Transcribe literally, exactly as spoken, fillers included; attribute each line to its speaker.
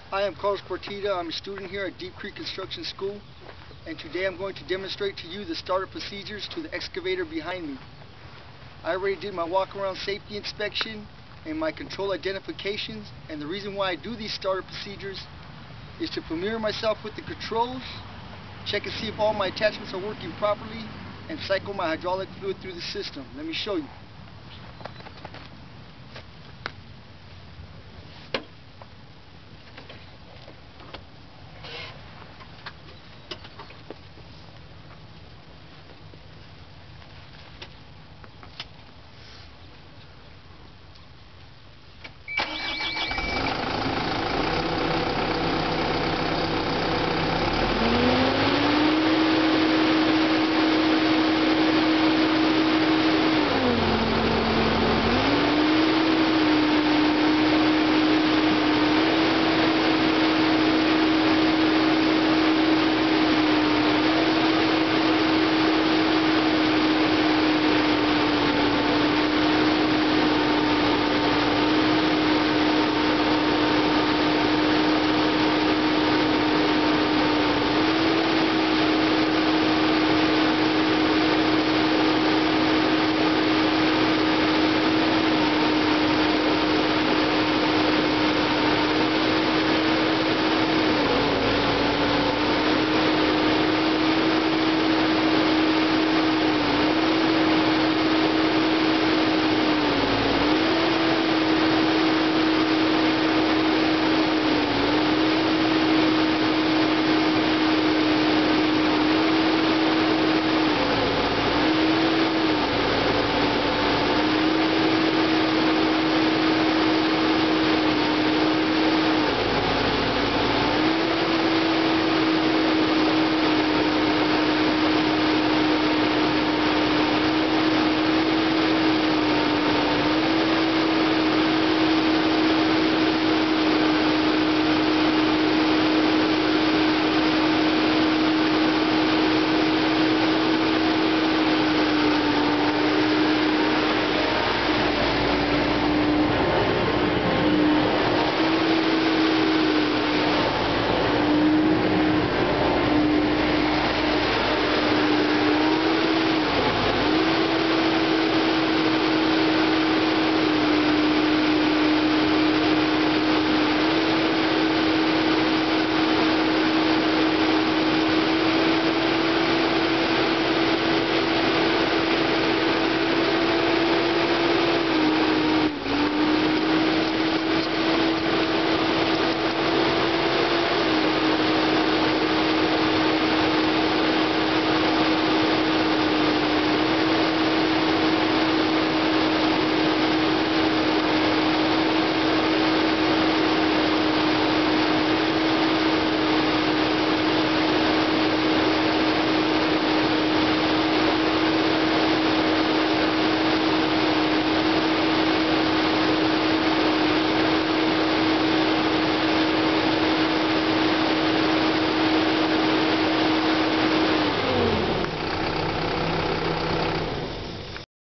Speaker 1: I am Carlos Partida. I'm a student here at Deep Creek Construction School, and today I'm going to demonstrate to you the startup procedures to the excavator behind me. I already did my walk-around safety inspection and my control identifications, and the reason why I do these startup procedures is to familiar myself with the controls, check and see if all my attachments are working properly, and cycle my hydraulic fluid through the system. Let me show you.